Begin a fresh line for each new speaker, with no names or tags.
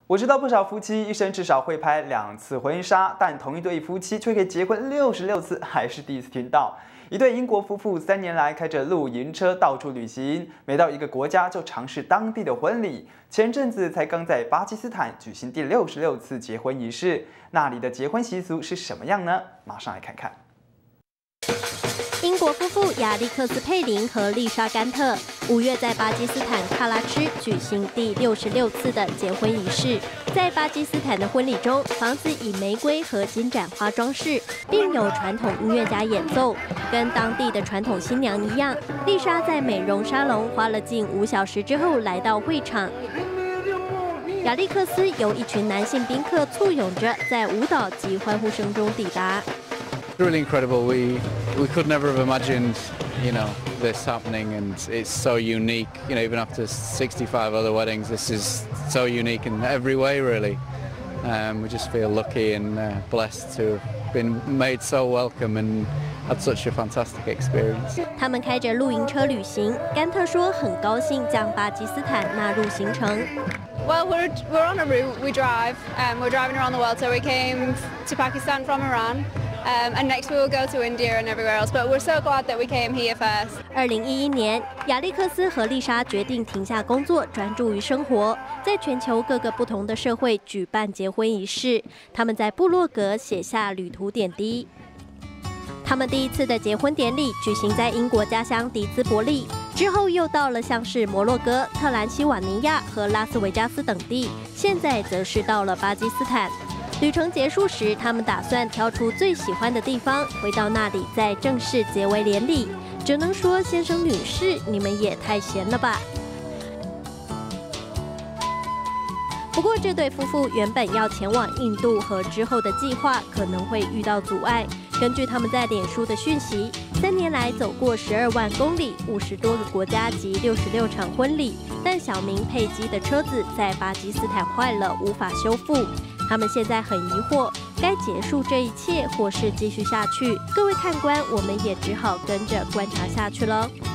我知道不少夫妻一生至少会拍2次婚纱，但同一对夫妻却可以结婚66次，还是第一次听到。一对英国夫妇3年来开着露营车到处旅行，每到一个国家就尝试当地的婚礼。前阵子才刚在巴基斯坦举行第66次结婚仪式，那里的结婚习俗是什么样呢？马上来看看。
英国夫妇亚历克斯·佩林和丽莎·甘特5月在巴基斯坦喀拉区举行第66次的结婚仪式。在巴基斯坦的婚礼中，房子以玫瑰和金盏花装饰，并有传统音乐家演奏。跟当地的传统新娘一样，丽莎在美容沙龙花了近5小时之后来到会场。 亚历克斯由一群男性宾客簇拥着，在舞蹈及欢呼声中抵达。
Really incredible. We could never have imagined, this happening, and it's so unique. Even after 65 other weddings, this is so unique in every way. Really, we just feel lucky and blessed to have been made so welcome and had such a fantastic experience.
他们开着露营车旅行，甘特说很高兴将巴基斯坦纳入行程。
Well, we're on a route. We drive. We're driving around the world. So we came to Pakistan from Iran. And next we will go to India and everywhere else. But we're so glad that we came here first.
2011年，亚历克斯和丽莎决定停下工作，专注于生活，在全球各个不同的社会举办结婚仪式。他们在部落格写下旅途点滴。他们第一次的结婚典礼举行在英国家乡迪兹伯利，之后又到了像是摩洛哥、特兰西瓦尼亚和拉斯维加斯等地，现在则是到了巴基斯坦。 旅程结束时，他们打算挑出最喜欢的地方，回到那里再正式结为连理。只能说，先生女士，你们也太闲了吧！不过，这对夫妇原本要前往印度和之后的计划可能会遇到阻碍。根据他们在脸书的讯息，3年来走过12万公里、50多个国家及66场婚礼，但小明佩姬的车子在巴基斯坦坏了，无法修复。 他们现在很疑惑，该结束这一切，或是继续下去？各位看官，我们也只好跟着观察下去了。